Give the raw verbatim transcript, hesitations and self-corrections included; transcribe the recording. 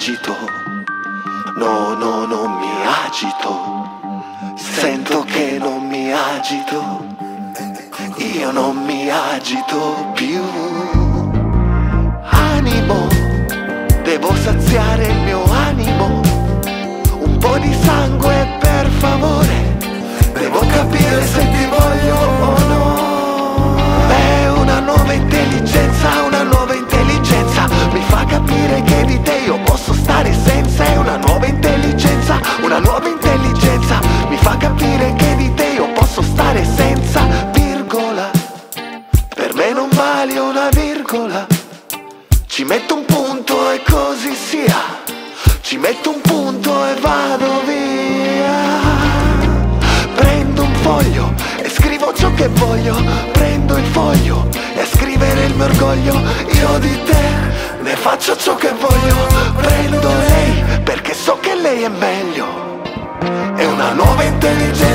agito. No, no, non mi agito. Sento che non mi agito. Io non mi agito più. Animo, devo saziare il mio animo. Un po' di sangue per favore. Devo capire se ti voglio o no. È una nuova intelligenza, una nuova intelligenza. Mi fa capire che di te io posso stare senza. È una nuova intelligenza, una nuova intelligenza. Mi fa capire che di te io posso stare senza. Virgola, per me non vale una virgola. Ci metto un punto e così sia. Ci metto un punto e vado via. Prendo un foglio e scrivo ciò che voglio. Prendo il foglio e a scrivere il mio orgoglio. Io di te ne faccio ciò che voglio. Prendo lei perché so che lei è meglio. È una nuova intelligenza.